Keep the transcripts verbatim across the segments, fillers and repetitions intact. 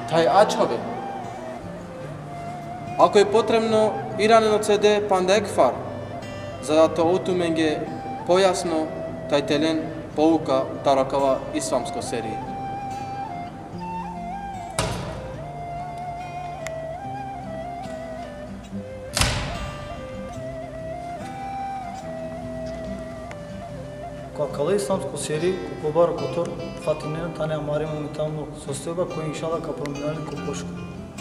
taj ačove. Ako je potrebno, iraneno C D pandek far, za da to utumenge pojasno taj telen pouka tarakava islamsko serije. Какала исламско серии купобар котор фатинен тане амаре моментално состојба кој иншала ка проминали купошко.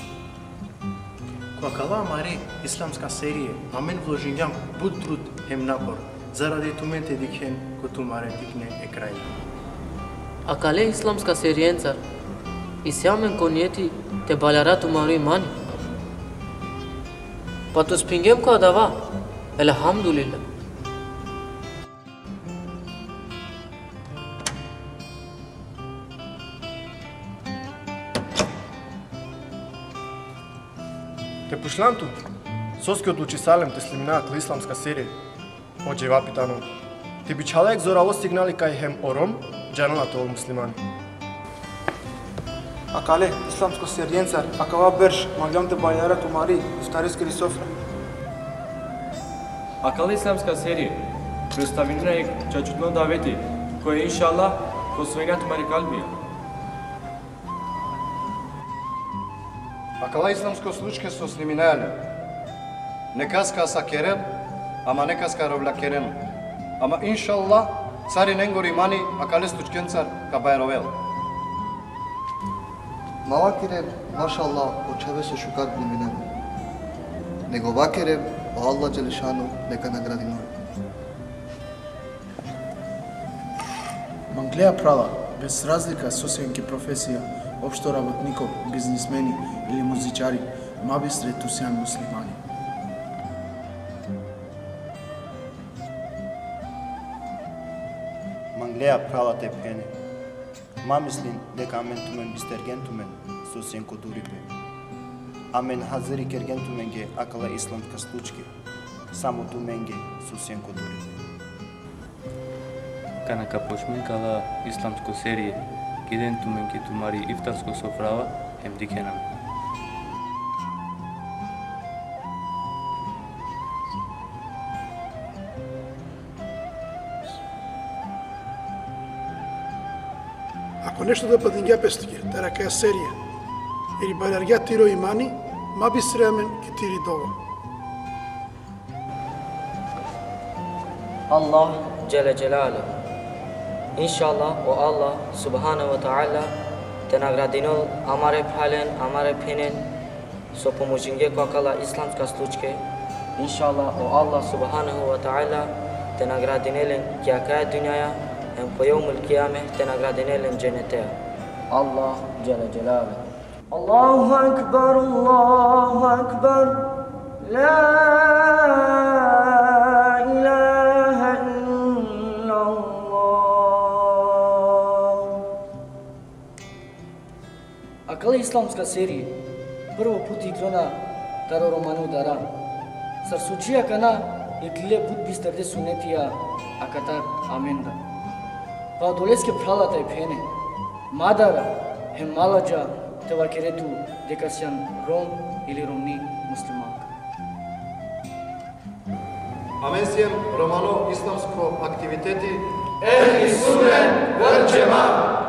Какала амаре исламска серија, амен вложињам буд труд ем напор, заради тументе дикхен коту маре дикне екрај. Акале исламска сериенцар, исјамен кониети те балярatu мари мани. Патус пингем ка дава, елхамдулилла. Те пушланту, соскиот учисалем те слимнаат исламска серија. Оđe vapitano, ti bi čalek zoravo signali kaj hem orom, džanala to muslimani. Akale, islamsko serijencar, akava berš, maglam te baljara tumari, iftariski sofra. Akale islamska serija, predstavljena je čačutno daveti, koje inšallah posvenja tumari kalbija. Akala islamsko slučke su sliminajale. Nekaska sa kerem, ama nekaska rovla kerem. Ama inšallah, cari nengori mani, akale slučkencar ka bajrovel. Mala kerem, mašallah, očeve se šukar bliminemo. Nego va kerem, o Allah Đelešanu neka nagradi noj. Manglea prala, bez razlika sosjenke profesija, opšto работников, бизнесмени или музичари, маби сретусјан муслимани. Manglea prala te pene. Ma mislim дека амен тумен бистерген тумен сосен кодурипе. Амен haziri kergen tumenge akala islamska slučke. Само туменге сосен кодурипе. Канака почменкала исламско серија, киден туменге тумари ифтарско софрава, ем дикенам. Ако нешто да падингја пестике, тарака е серија, или баляргја тиро имани, ма би сремен ки тири дова. Allah Celle Celaluhu. İnşallah o Allah Subhanahu wa Ta'ala te nagradino amare phalen, amare phinen so pomujinge kakala islamska slučke. İnşallah o Allah Subhanahu wa Ta'ala te nagradinelen kya kaya dünyaya hem ko yevmul kıyameh te nagradinelen cennete. Allah Celle Celaluhu. Allahu Ekber, Allahu Ekber. La ilahe illallah. Акала исламска серија, прво пут играна таро роману дара. Сарсучија кана и гле пут бистерде сунетија, аката аменда. Па долеске пралата и пене. Мадара, хем маладжа, те вакерету декасјан ром или ромни муслиманка. Амен сием романо исламско активитети Ехли сунен вел джемат.